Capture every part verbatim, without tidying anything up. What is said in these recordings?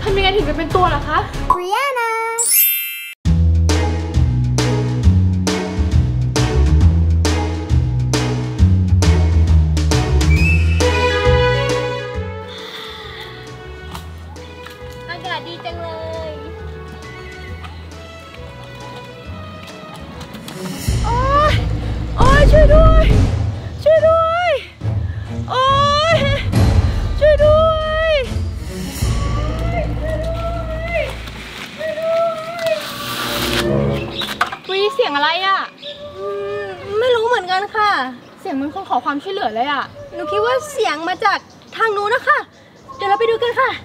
ำยังไงถึงจะเป็นตัวล่ะคะบริยานาอากาศดีจังเลยโอ๊ยโอ๊ยช่วยด้วยช่วยด้วยโอ๊ยช่วยด้วยวีเสียงอะไรอ่ะไม่รู้เหมือนกันค่ะเสียงมันคงขอความช่วยเหลือเลยอ่ะหนูคิดว่าเสียงมาจากทางนู้นนะคะเดี๋ยวเราไปดูกันค่ะ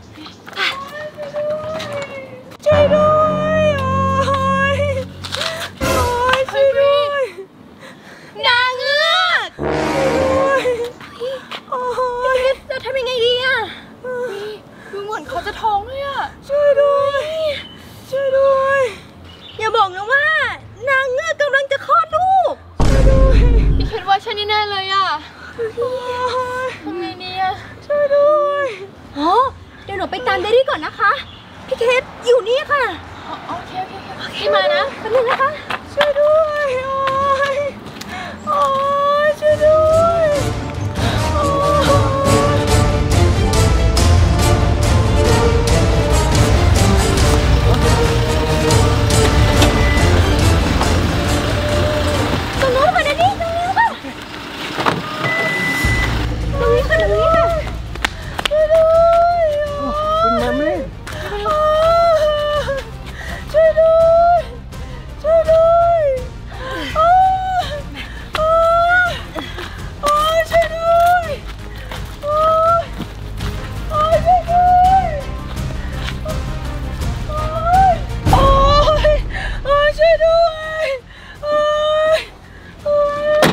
ช่วยด้วยโอ๊ยโอ๊ยช่วยด้วยนางเงือกโอ๊ยจะทำยังไงดีอ่ะดูเหมือนเขาจะท้องเลยอ่ะช่วยด้วยช่วยด้วยอย่าบอกนะว่านางเงือกกำลังจะคลอดลูกช่วยด้วยพี่คิดว่าฉันนี่แน่เลยอ่ะทำไงดีอ่ะช่วยด้วยอ๋อเดี๋ยวหนูไปตามเดดี้ก่อนนะคะพี่เคสอยู่นี่ค่ะโอเคโอเคโอเคมานะแป๊บนึงนะคะช่วยด้วยโอ๊ยโอ๊ยช่วยด้วยโอ๊ยตรงนู้นค่ะเดดี้ตรงนี้ค่ะตรงนี้ค่ะตรงนี้ค่ะช่วยด้วยเป็นน้ำเลยช่วยด้วยช่วยด้วยโอ๊ยโอ๊ยโอ๊ยช่วยด้วยโอ๊ยโอ๊ยช่วยด้วยโอ๊ยโอ๊ยโอ๊ยช่วยด้วยโอ๊ยโอ๊ย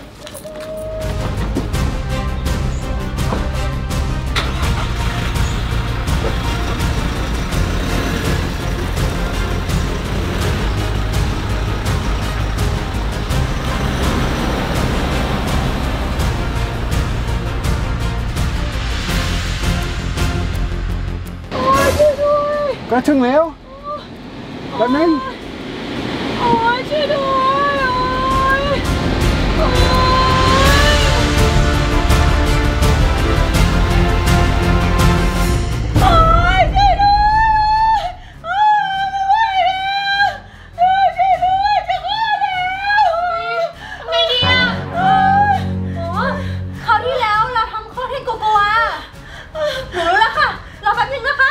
ก็ถึงแล้วแป๊บนึงโอ๊ยช่วยด้วยโอ๊ยโอ๊ยโอ๊ยช่วยด้วยโอ๊ยไม่ไหวแล้วช่วยช่วยด้วยจะคลอดแล้วทำไงดีอ่ะโอ๊ยคราวที่แล้วเราทำคลอดให้โกโกวาหนูรู้แล้วค่ะรอแป๊บนึงนะคะ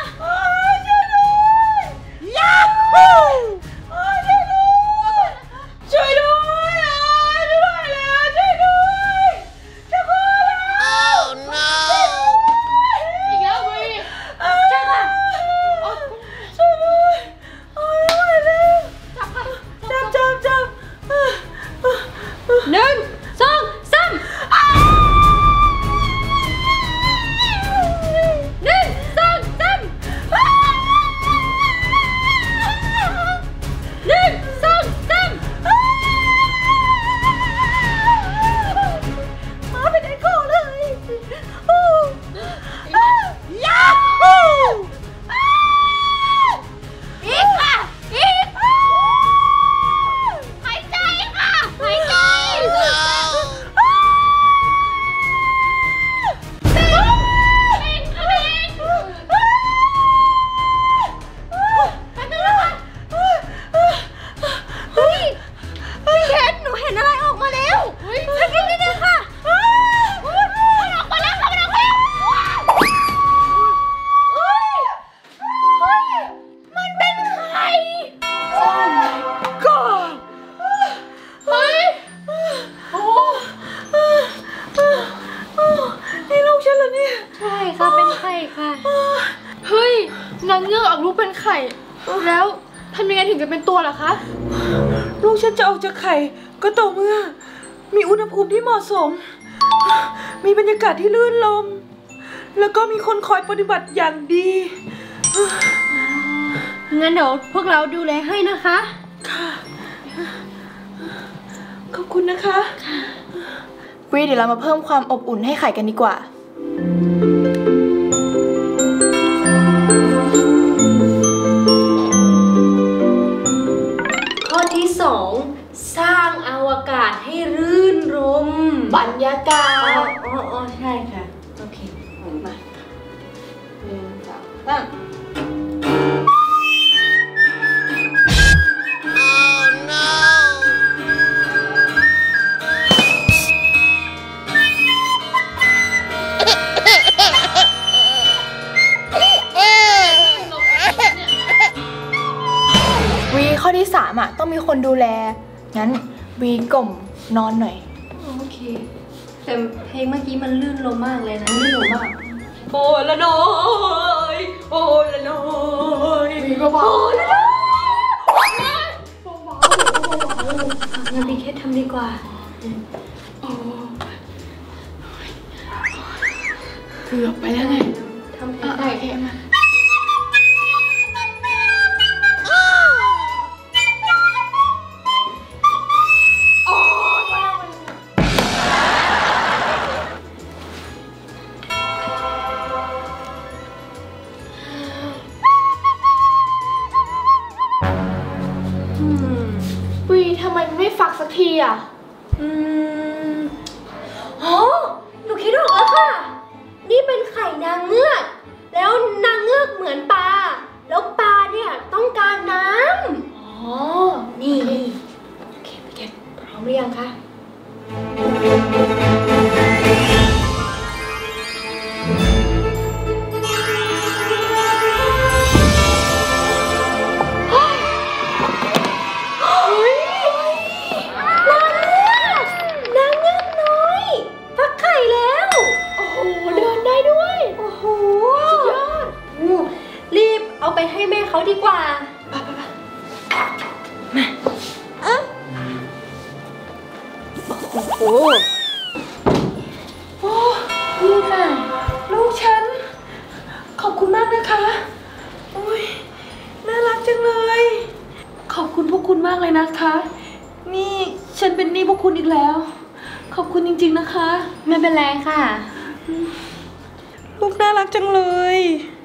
ช่วยด้วยช่วยด้วยช่วยด้วยจะคลอดแล้ว Oh no อีกแล้ววีใช่ค่ะช่วยด้วยโอ๊ยไม่ไหวแล้วจับค่ะจับจับจับหนึ่งสองสามหนึ่งสองสามหนึ่งสองสามมาเป็นไอ้ข้อเลยยาฮูอีกค่ะอีกหายใจค่ะหายใจเป็นเป็นเฮ้ยพี่เคสหนูเห็นอะไรออกมาแล้วสักนิดนึงค่ะมันออกมาแล้วค่ะมันออกมาแล้วเฮ้ยเฮ้ยมันเป็นใคร Oh my god เฮ้ยโอ้นี่ลูกฉันเหรอเนี่ยใช่ค่ะเป็นไข่ค่ะเฮ้ยนางเงือกออกลูกเป็นไข่แล้วทำยังไงถึงจะเป็นตัวล่ะคะลูกฉันจะออกจากไข่ก็ต่อเมื่อมีอุณหภูมิที่เหมาะสมมีบรรยากาศที่ลื่นลมแล้วก็มีคนคอยปฏิบัติอย่างดีงั้นเดี๋ยวพวกเราดูแลให้นะคะค่ะขอบคุณนะคะวีเดี๋ยวเรามาเพิ่มความอบอุ่นให้ไข่กันดีกว่าอ่ะต้องมีคนดูแลงั้นวีกล่อมนอนหน่อยโอเคแต่เพลงเมื่อกี้มันลื่นลมมากเลยนะลื่นลมมากโอ้ละน้อยโอ้ละน้อยวีเบาๆละน้อยงั้นพี่แค่ทำดีกว่าเกือบไปแล้วไงทำได้แค่มาวีทำไมไม่ฝักสักทีอ่ะอืมอ๋อหนูคิดออกแล้วค่ะนี่เป็นไข่นางเงือกแล้วนางเงือกเหมือนปลาแล้วปลาเนี่ยต้องการน้ำอ๋อนี่โอเคพี่แกพร้อมหรือยังคะเอาไปให้แม่เขาดีกว่าไปไปไปมาอ่ะโอ้โหโอ้นี่ค่ะลูกฉันขอบคุณมากนะคะโอ้ยน่ารักจังเลยขอบคุณพวกคุณมากเลยนะคะนี่ฉันเป็นหนี้พวกคุณอีกแล้วขอบคุณจริงๆนะคะไม่เป็นไรค่ะลูกน่ารักจังเลย